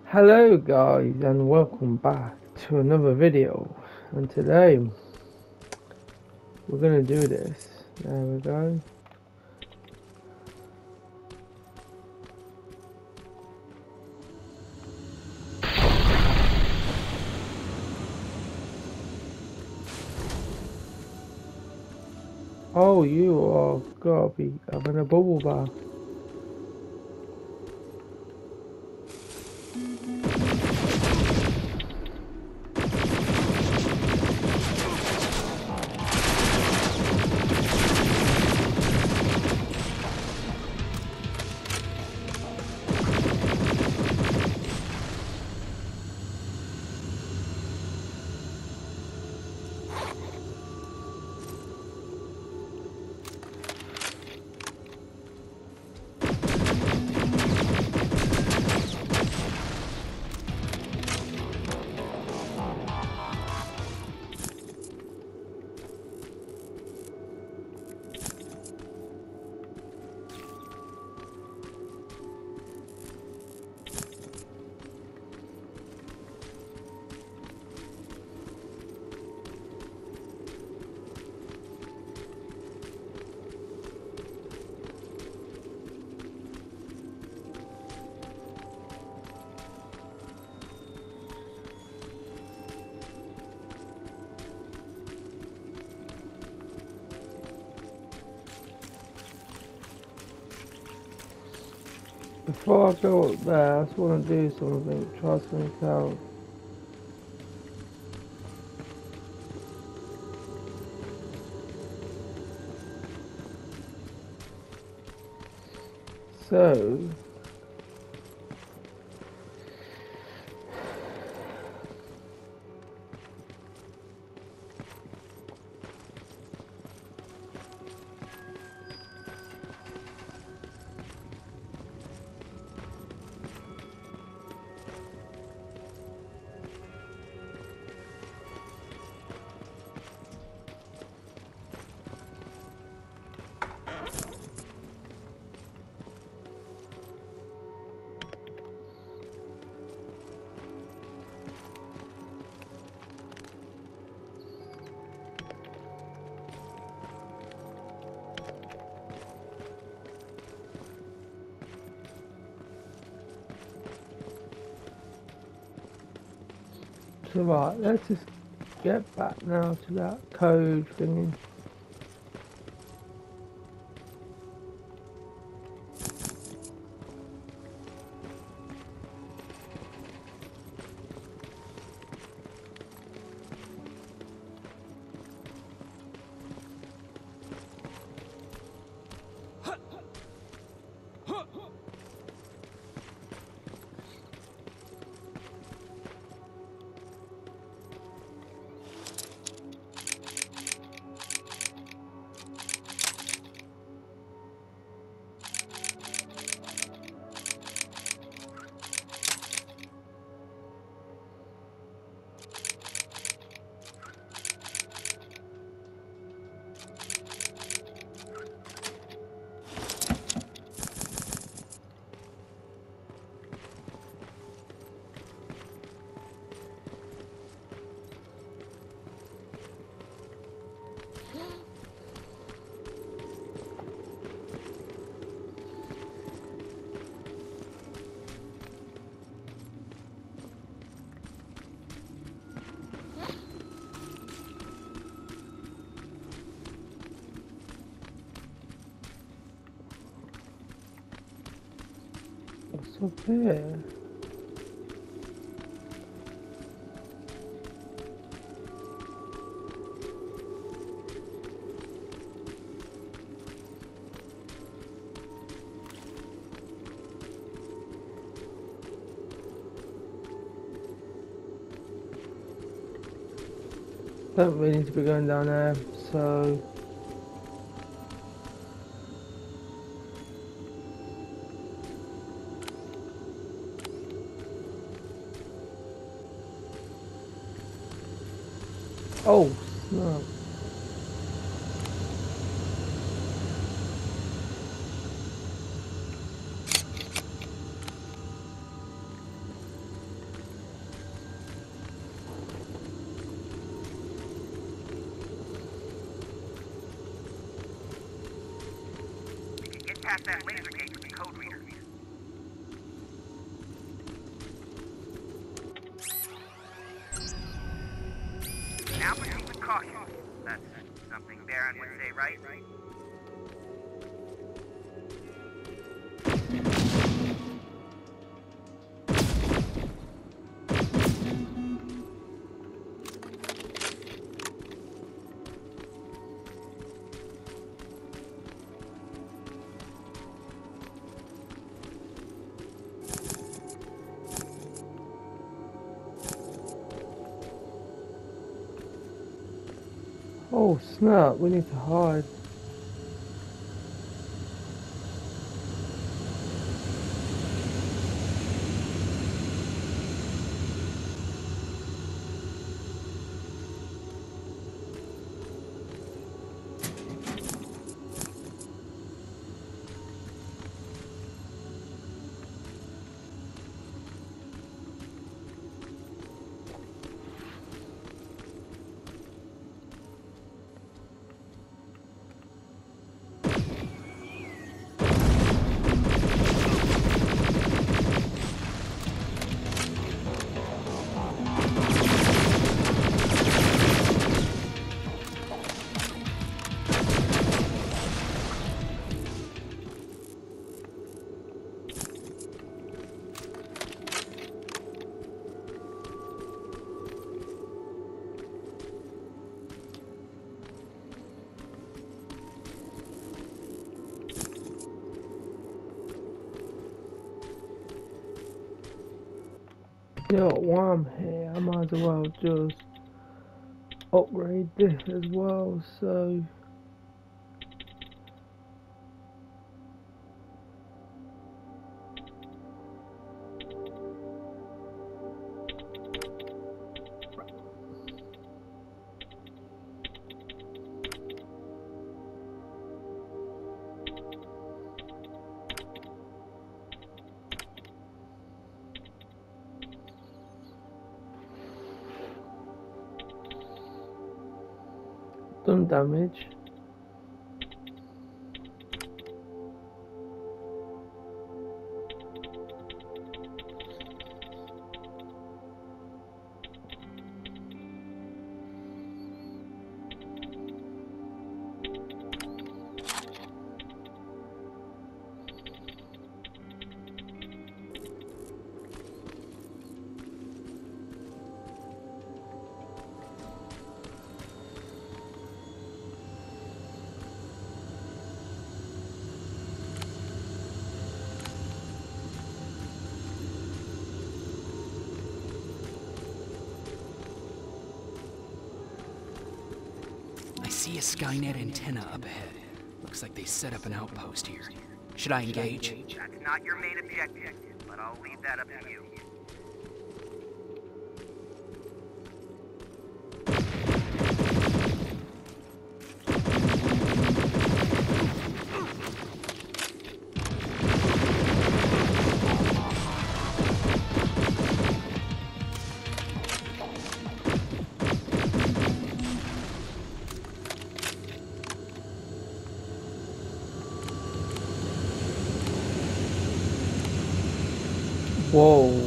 Hello guys and welcome back to another video, and today we're gonna do this. There we go. Oh, you are gotta be having a bubble bath. Before I go up there, I just wanna do something, try something out. So right, let's just get back now to that code thingy. What's up here? Don't really need to be going down there, so oh no. past that laser gate with the code reader. Now proceed with caution. That's something Baron would say, right? Oh snap, we need to hide. Yo, while I'm here, I might as well just upgrade this as well, so done damage. I see a Skynet antenna up ahead. Looks like they set up an outpost here. Should I engage? That's not your main objective, but I'll leave that up to you. Whoa.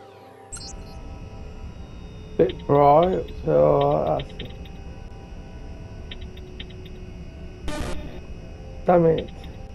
Bit bright, so that's Damn it.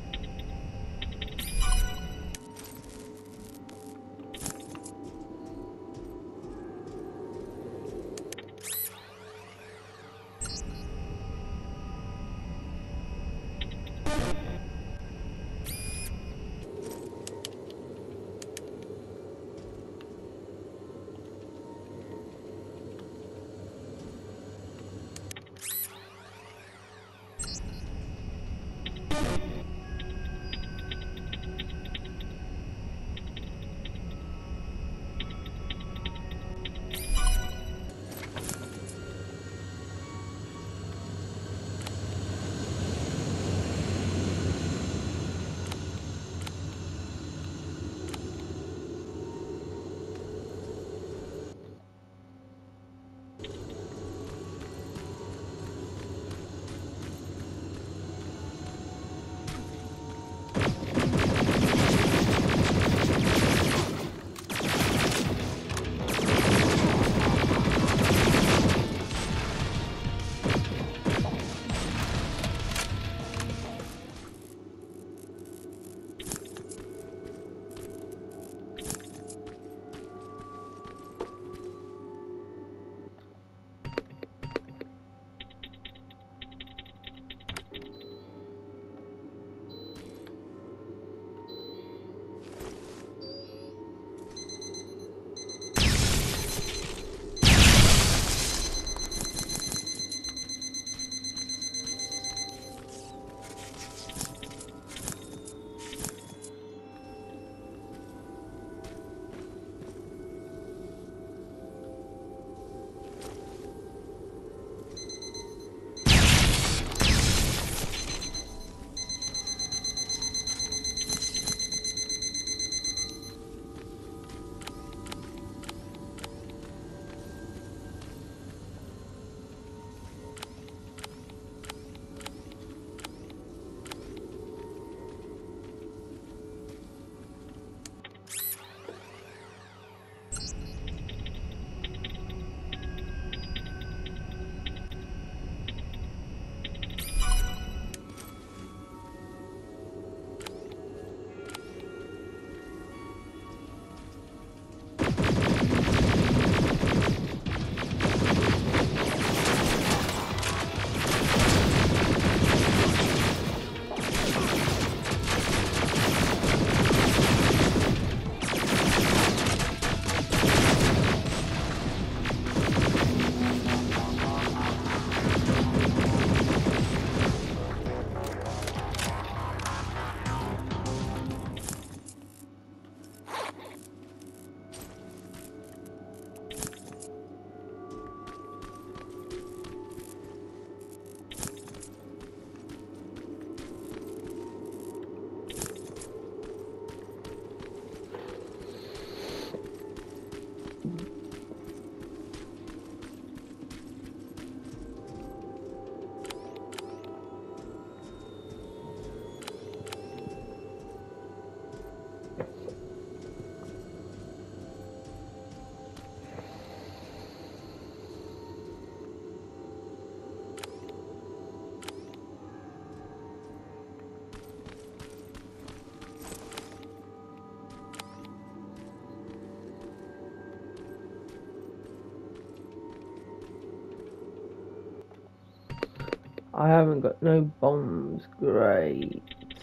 I haven't got no bombs. Great.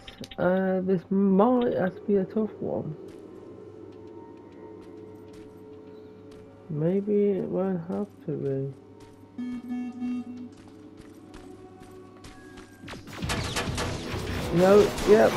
This might have to be a tough one. Maybe it won't have to be. No, yep.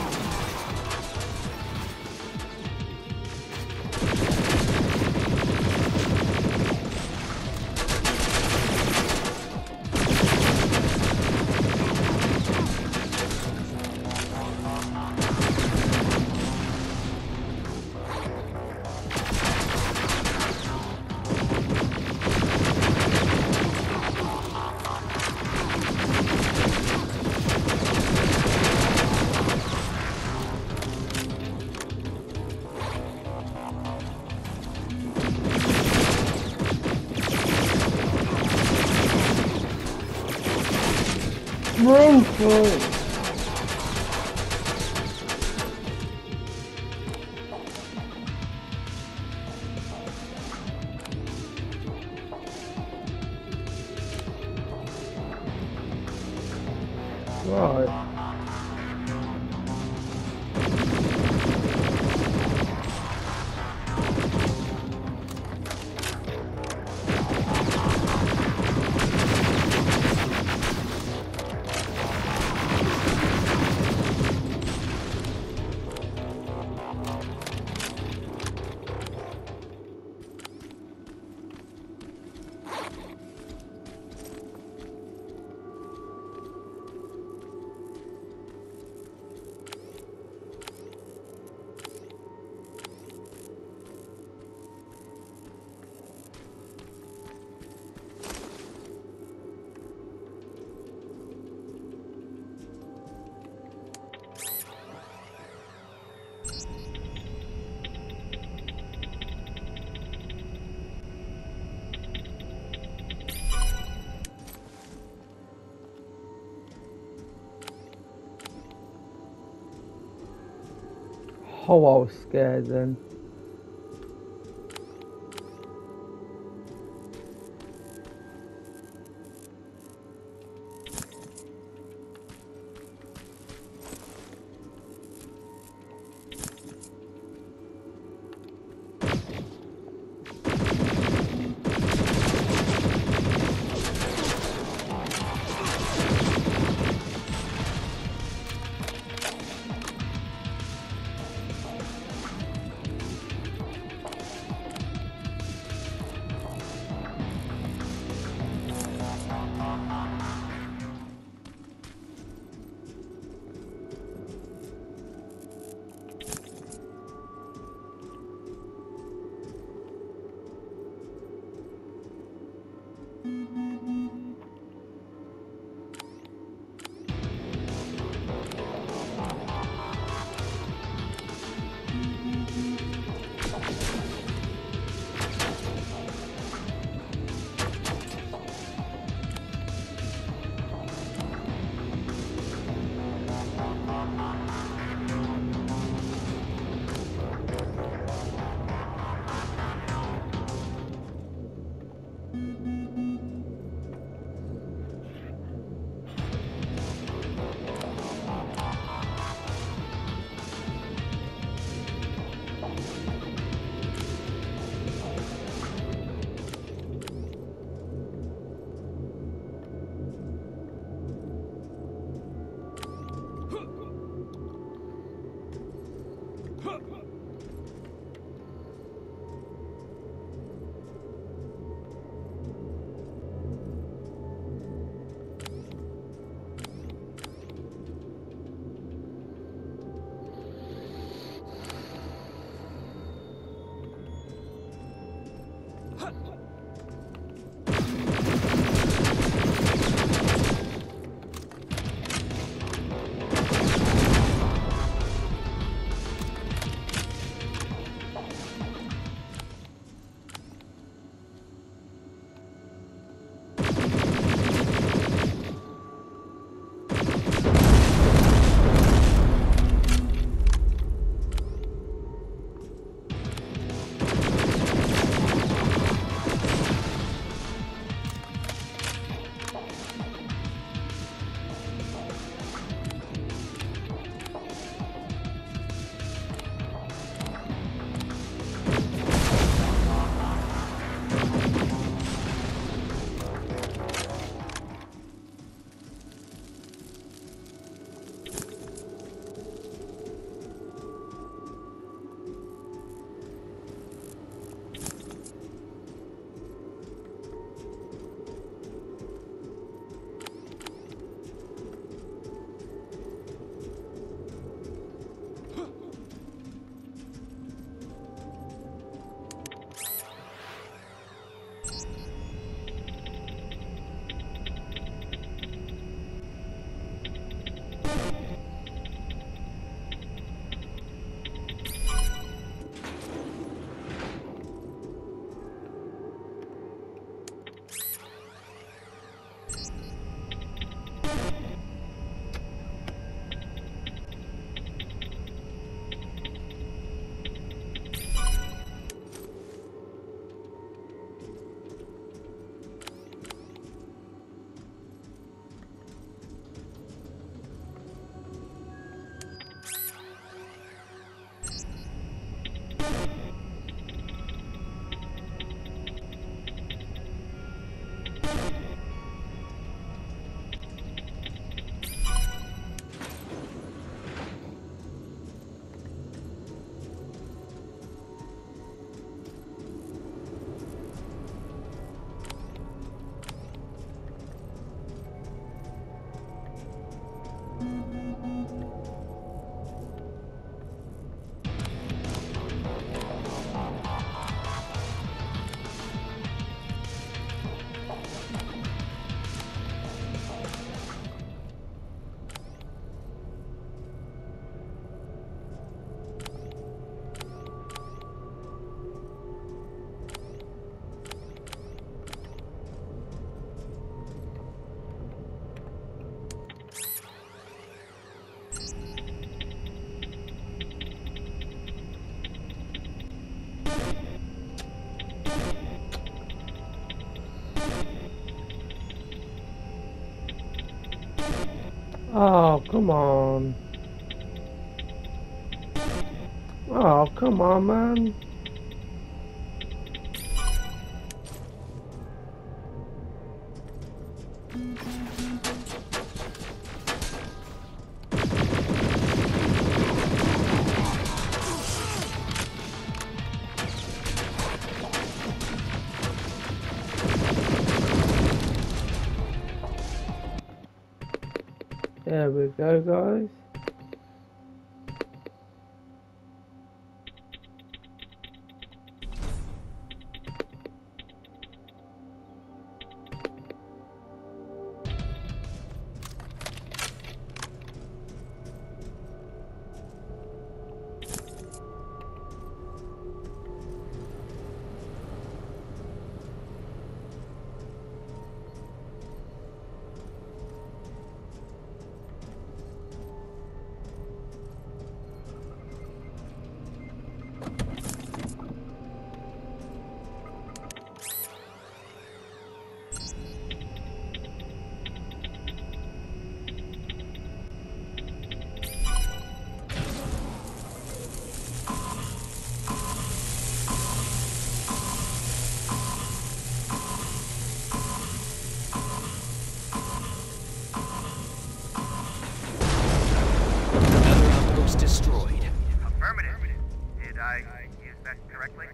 Run for it. Right. Oh, I was scared then. Oh, come on. Oh, come on, man. There we go, guys. Destroyed. Affirmative. Did I use that correctly?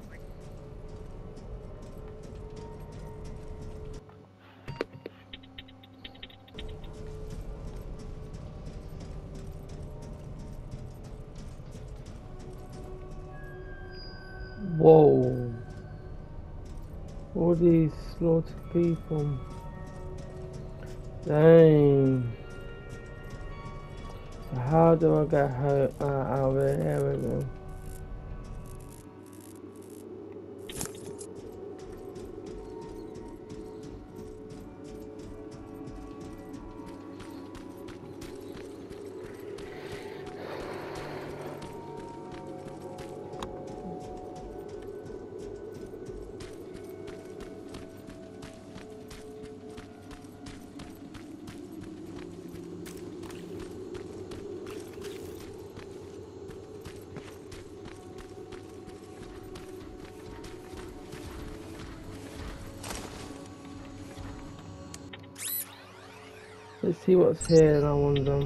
Whoa. All these slaughtered people. Dang. So how do I get her out of there? There we go. Let's see what's here and I wonder.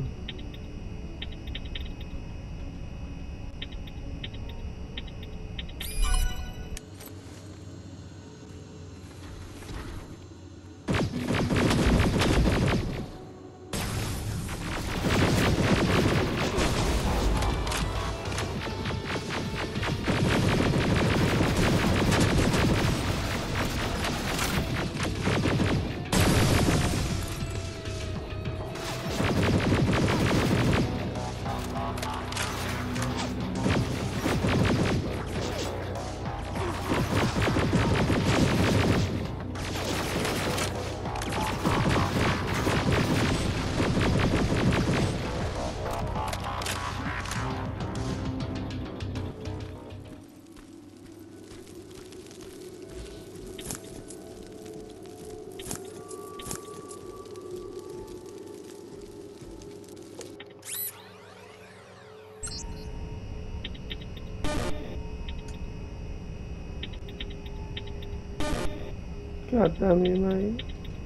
God damn you, mate.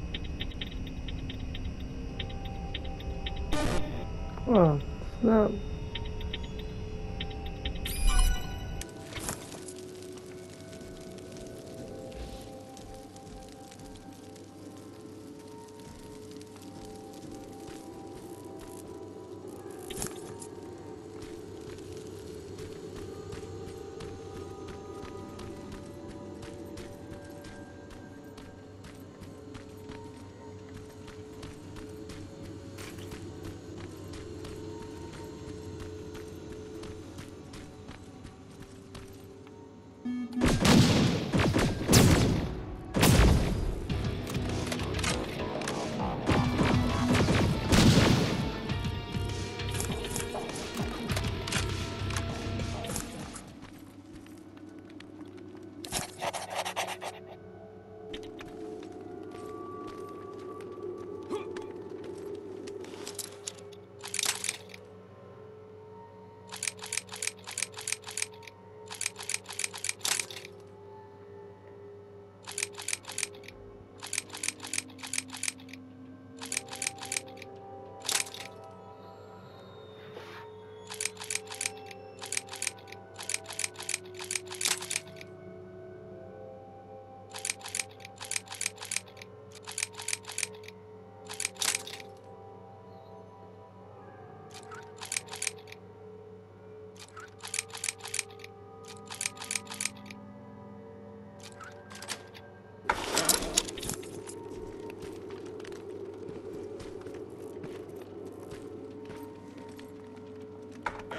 Oh, snap.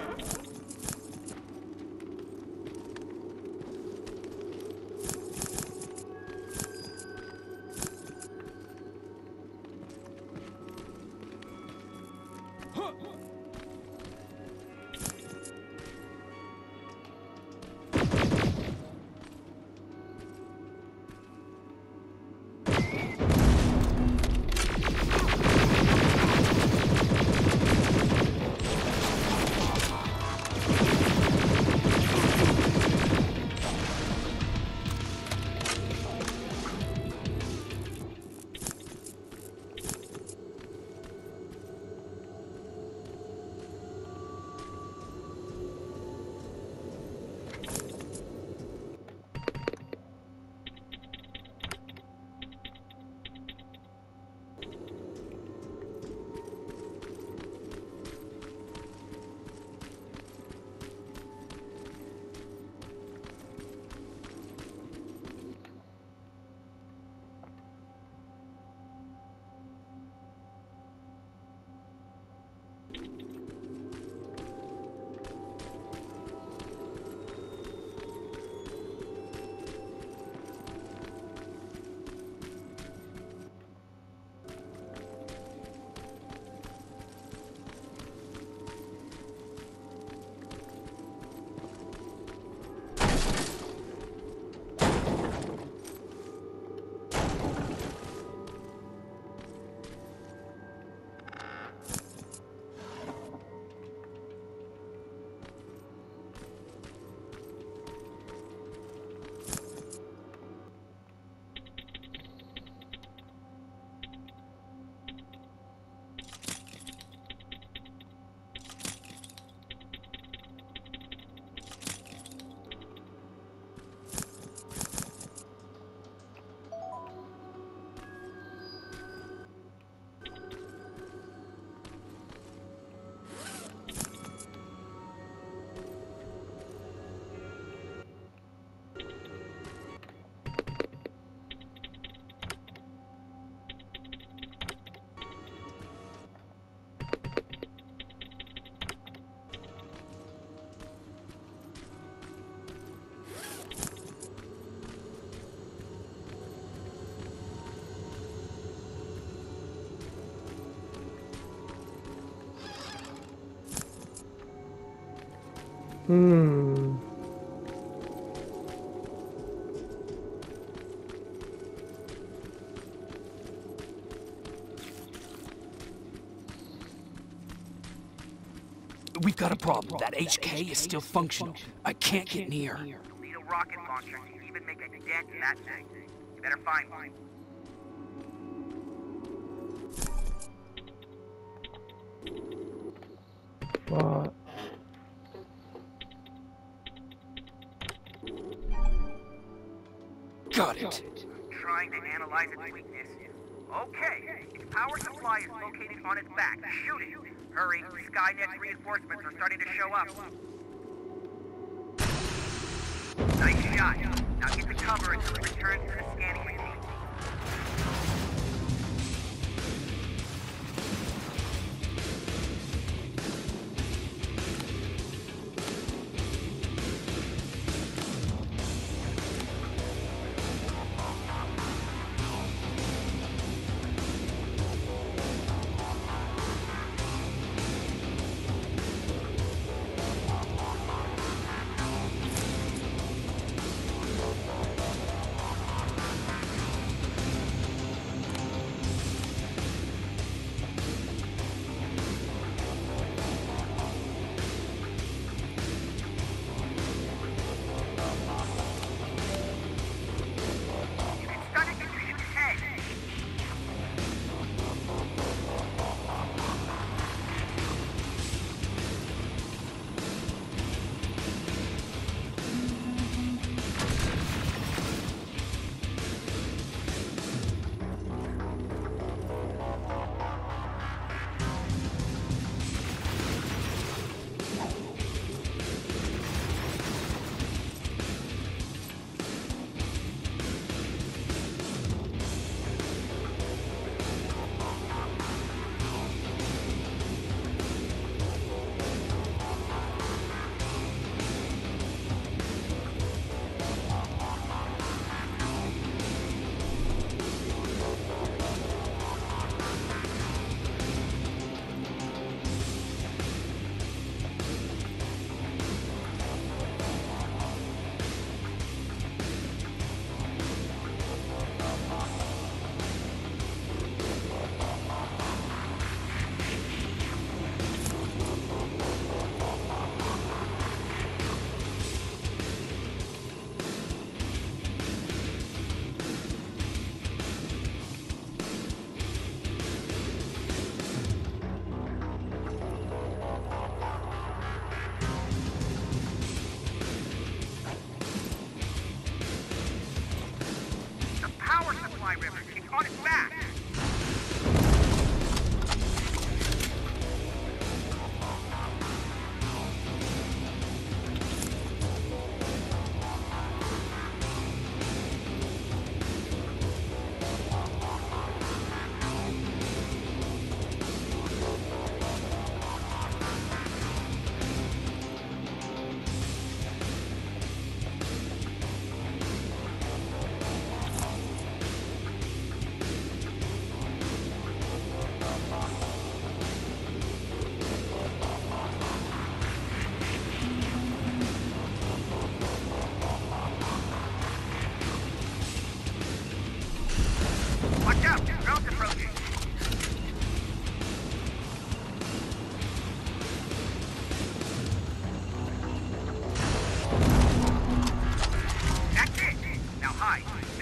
Hmm. We've got a problem. That HK is still functional. I can't get near. You'll need a rocket launcher to even make a dent in that thing. You better find one. What? Got it. Trying to analyze its weakness. Okay, its power supply is located on its back. Shoot it! Hurry, Skynet's reinforcements are starting to show up. Nice shot. Now get to cover until it returns to the scanning machine.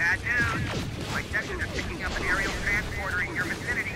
Bad news. My sensors are picking up an aerial transporter in your vicinity.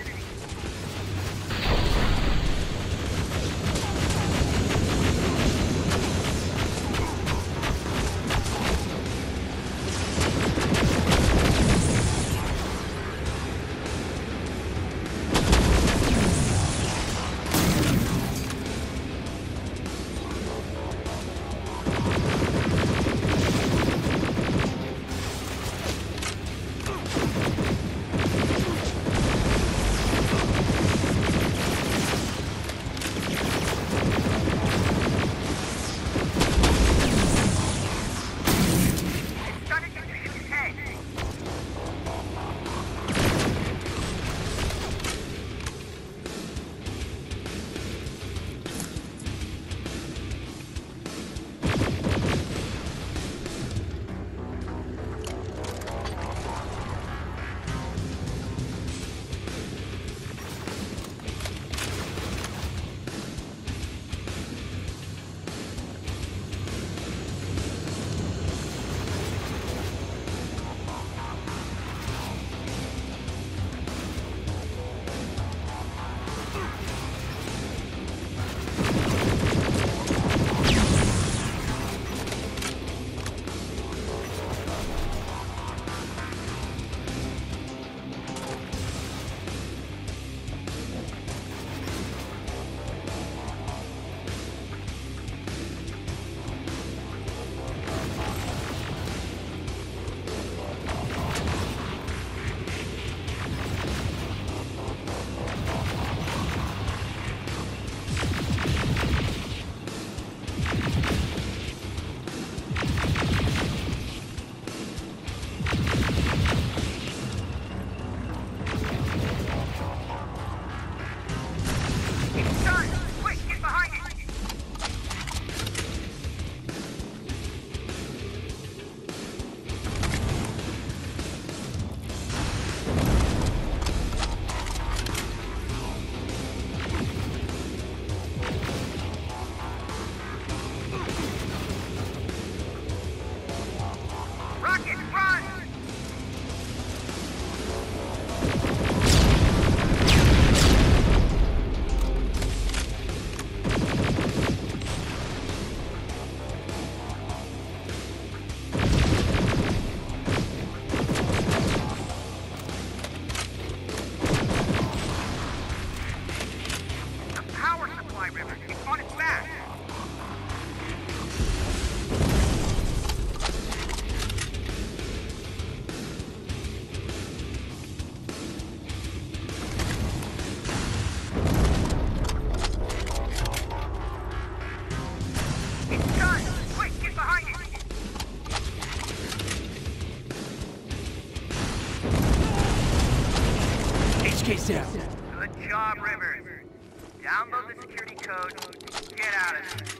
HK's down. Good job, Rivers. Download the security code. Get out of here.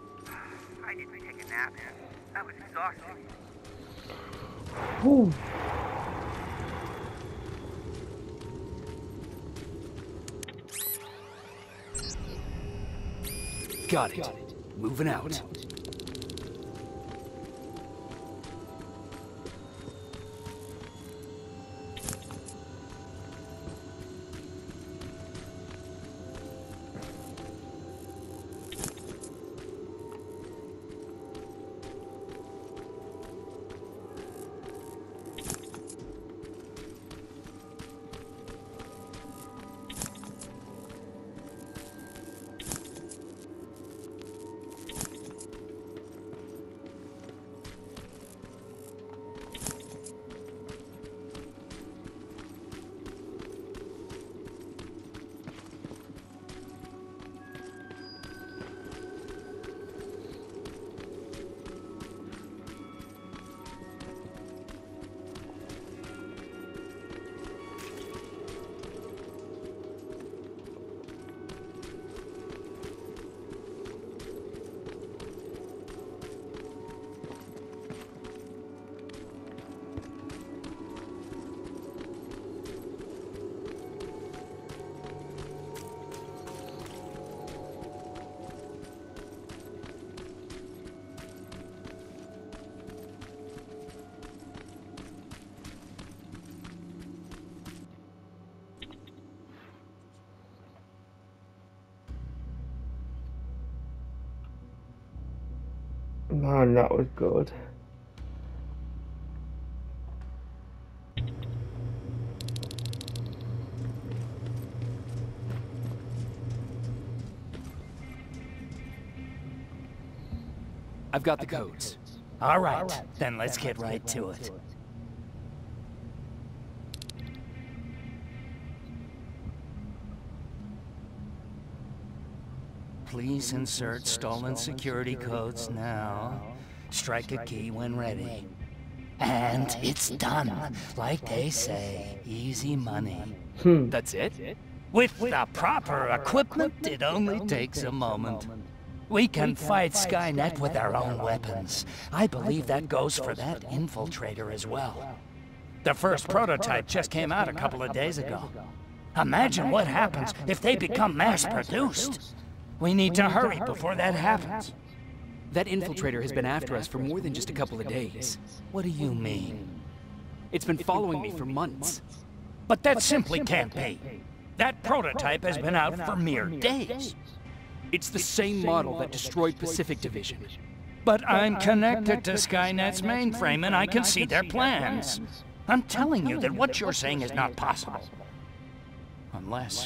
I need to take a nap. That was exhausting. Whew. Got it. Moving out. Man, that was good. I've got the codes. All right, then let's get right to it. Please insert stolen security codes now. Strike a key when ready. And it's done. Like they say, easy money. That's it? With the proper equipment, it only takes a moment. We can fight Skynet with our own weapons. I believe that goes for that infiltrator as well. The first prototype just came out a couple of days ago. Imagine what happens if they become mass-produced. We need to hurry before that happens. That infiltrator has been after us for more than just a couple of days. What do you mean? It's been following me for months. But that simply can't be. That prototype has been out for mere days. It's the same model that destroyed Pacific Division. But I'm connected to Skynet's mainframe and I can see their plans. I'm telling you that what you're saying is not possible. Unless...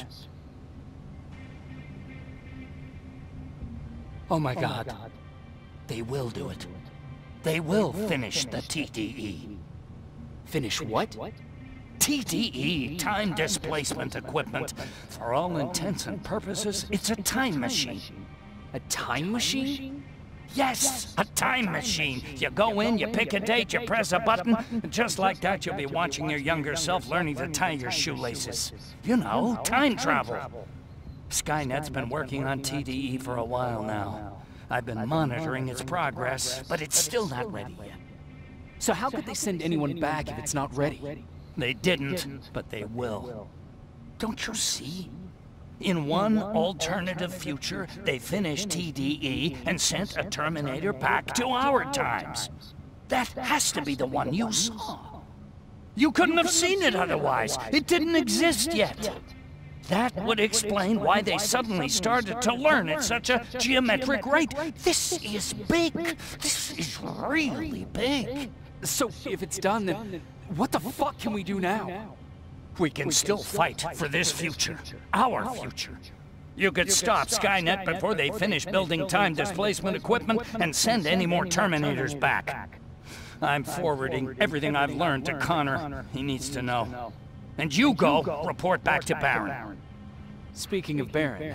Oh my God. They will do it. They will finish the TDE. Finish what? TDE, time displacement equipment. For all intents and purposes, it's a time machine. A time machine? Yes, a time machine. You go in, you pick a date, you press a button, and just like that you'll be watching your younger self learning to tie your shoelaces. You know, time travel. Skynet's been working on TDE for a while now. I've been monitoring its progress, but it's still not ready yet. So how could they send anyone back if it's not ready? They didn't, but they will. Don't you see? In one alternative future, they finished TDE and sent a Terminator back to our times. That has to be the one you saw. You couldn't have seen it otherwise. It didn't exist yet. That would explain why they suddenly started to learn at such a geometric rate. This is big. This is really big. So if it's done, then what the fuck can we do now? We can still fight for this future. Our future. You could stop Skynet before they finish building time displacement equipment and send any more Terminators back. I'm forwarding everything I've learned to Connor. He needs to know. And you go report back to Baron. Speaking of Baron...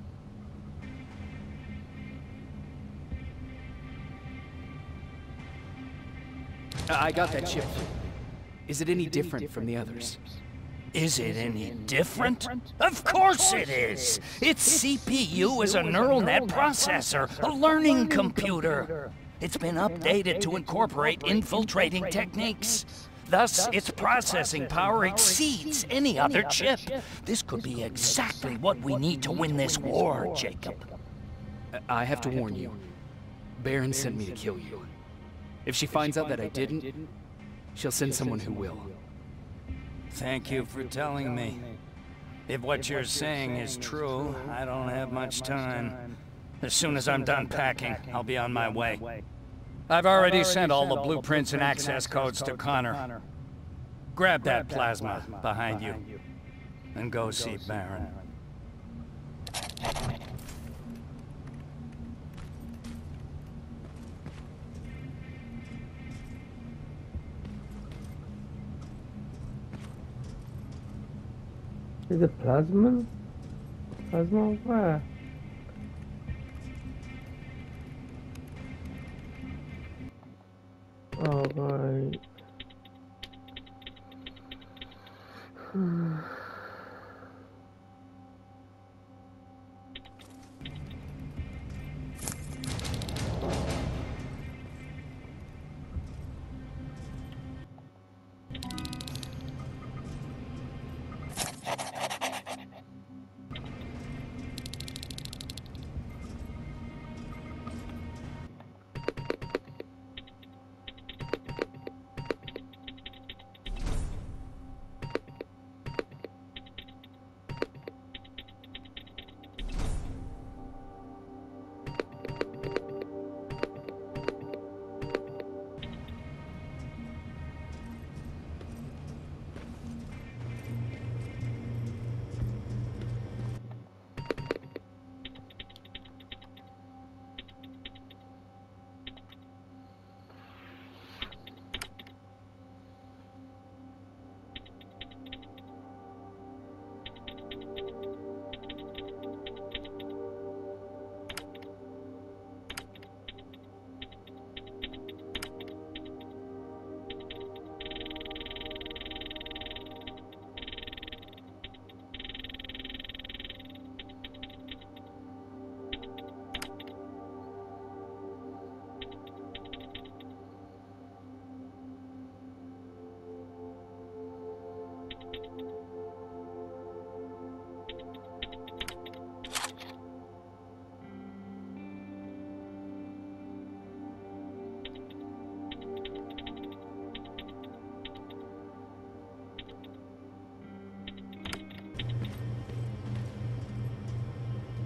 I got that chip. Is it any different from the others? Is it any different? Of course it is! Its CPU is a neural net processor, a learning computer. It's been updated to incorporate infiltrating techniques. Thus, its processing power exceeds any other chip. This could be exactly what we need to win this war, Jacob. I have to warn you. Baron sent me to kill you. If she finds out that I didn't, she'll send someone who will. Thank you for telling me. If what you're saying is true, I don't have much time. As soon as I'm done packing, I'll be on my way. I've already sent all the blueprints and access codes to Connor. Grab that plasma behind you, and go see Baron. Is it plasma? Plasma where? Oh, right.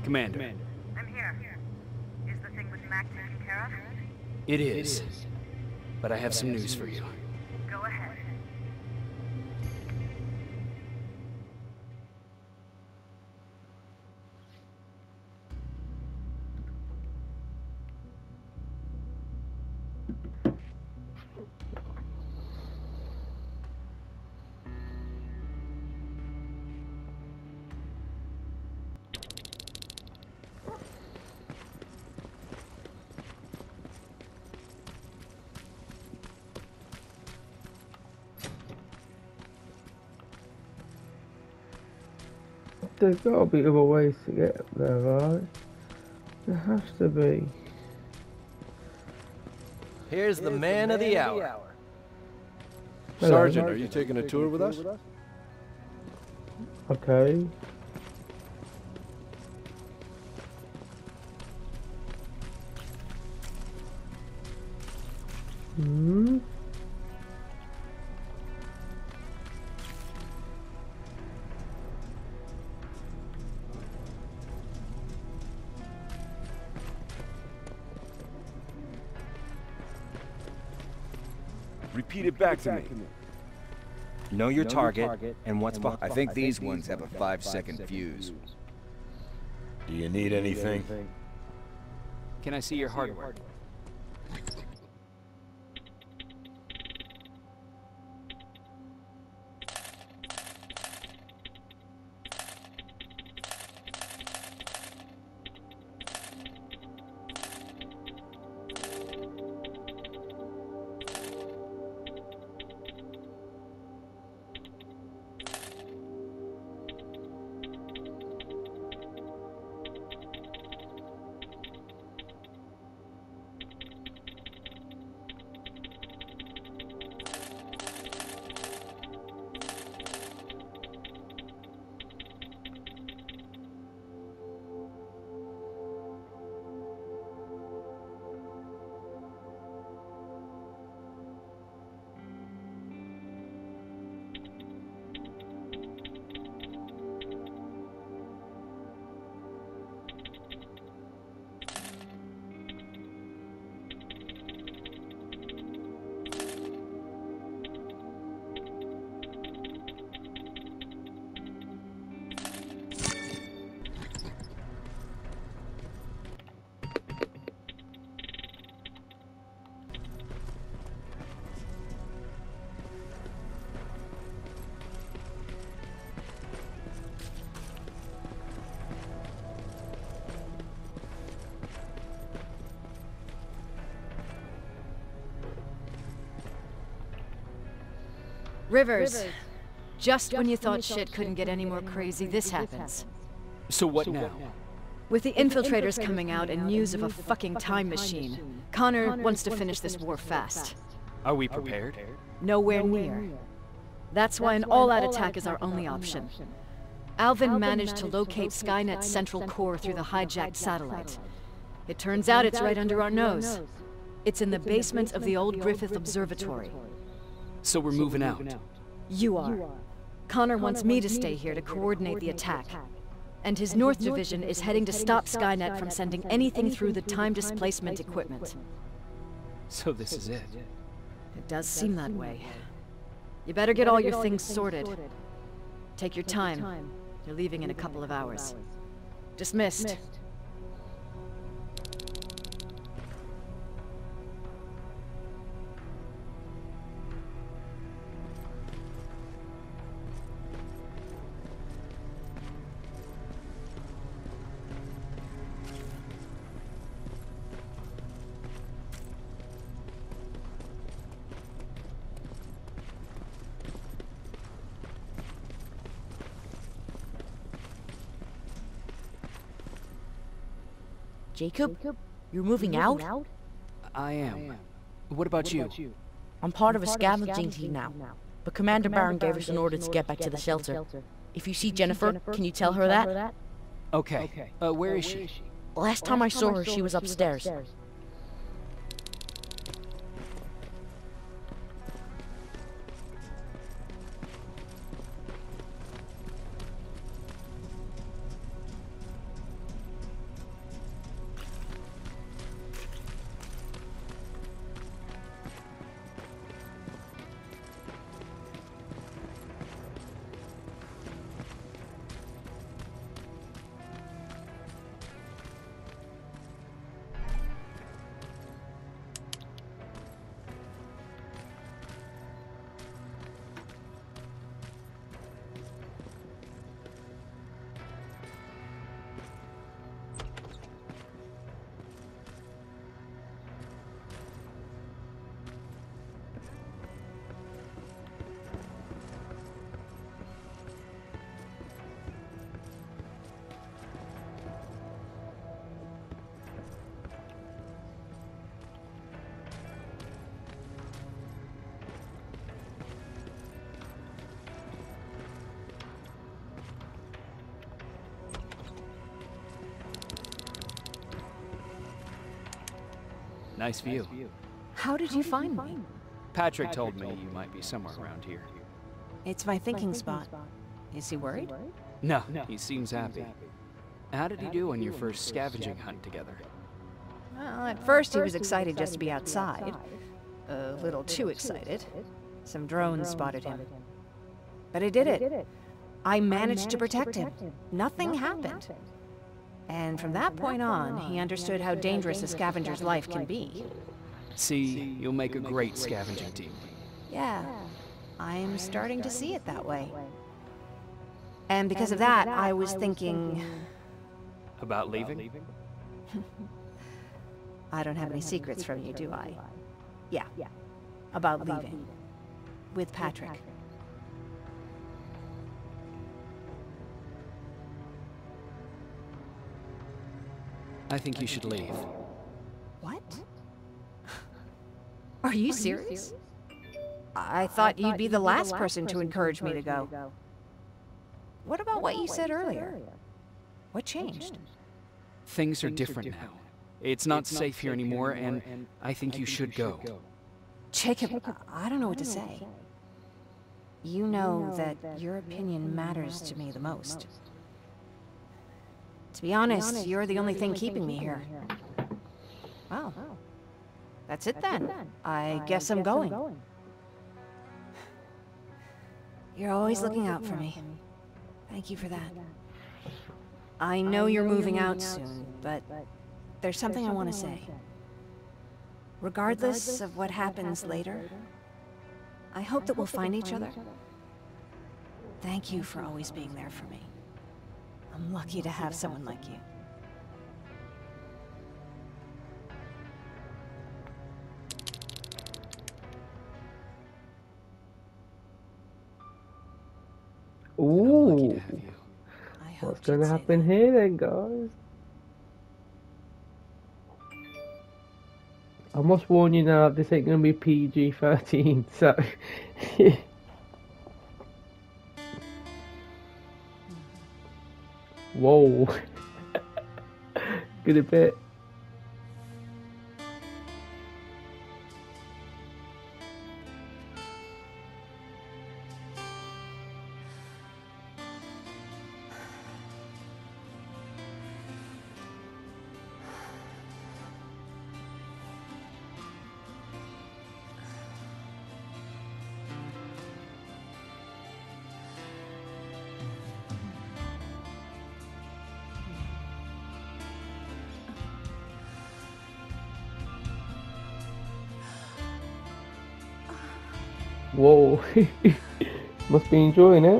Commander. I'm here. Is the thing with Mac taken care of? It is. But I have some news for you. Go ahead. There's gotta be other ways to get up there, right? There has to be. Here's the man of the hour. Hello. Sergeant, are you taking a tour with us? Okay. Hmm. Repeat it back to me. Know your target and what's behind. I think these ones have a 5-second fuse. Do you need anything? Can I see your hardware? Rivers, just when you thought shit couldn't get any more crazy, this happens. So what now? With the infiltrators coming out and news of a fucking time machine, Connor wants to finish this war fast. Are we prepared? Nowhere near. That's why an all-out attack is our only option. Alvin managed to locate Skynet's central core through the hijacked satellite. It turns out it's right under our nose. It's in the basement of the old Griffith Observatory. So we're moving out. You are. Connor wants me to stay here to coordinate the attack. And his North Division is heading to stop Skynet from sending anything through the time displacement equipment. So this is it. It does seem that way. You better get all your things sorted. Take your time. You're leaving in a couple of hours. Dismissed. Jacob, you're moving out? I am. What about you? I'm part of a scavenging team now, but Commander Barron gave us an order to get back to the shelter. If you see Jennifer, can you tell her that? Okay. Where is she? Last time I saw her, she was upstairs. Nice view. How did you find me? Patrick told me you might be somewhere around here. It's my thinking spot. Is he worried? No, he seems happy. How did he do on your first scavenging hunt together? Well, at first he was excited just to be outside. A little too excited. Some drones spotted him. But I did it. I managed to protect him. Nothing happened. And from that point on, he understood how dangerous a scavenger's life can be. See, you'll make a great scavenging team. Yeah, I'm starting to see it that way. And because of that, I was thinking... About leaving? I don't have any secrets from you, do I? Yeah, about leaving. With Patrick. I think you should leave. What? Are you serious? I thought you'd be the last person to encourage me to go. What about what you said earlier? What changed? Things are different now. It's not safe here anymore, and I think you should go. Jacob, I don't know what to say. You know that your opinion matters to me the most. To be honest, you're the only thing keeping me here. Well, that's it then. I guess I'm going. You're always looking out for me. Thank you for that. I know you're moving out soon, but there's something I want to say. Regardless of what happens later, I hope that we'll find each other. Thank you for always being there for me. I'm lucky to have someone like you. Ooh. What's gonna happen here then, guys? I must warn you now, this ain't gonna be PG-13, so... Whoa. Good a bit. Whoa. Must be enjoying it.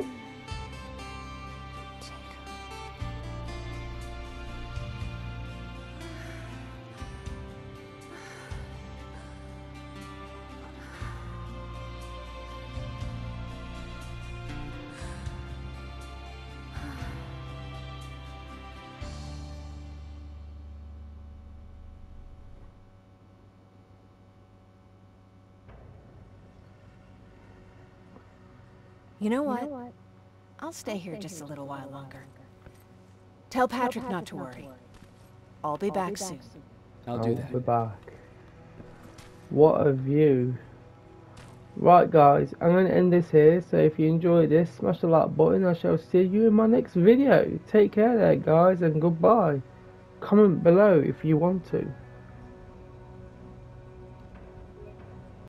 You know what? I'll stay here just a little while longer. Tell Patrick not to worry. I'll be back soon. I'll do that. I'll be back. What a view. Right guys, I'm going to end this here, so if you enjoyed this, smash the like button. I shall see you in my next video. Take care there guys, and goodbye. Comment below if you want to.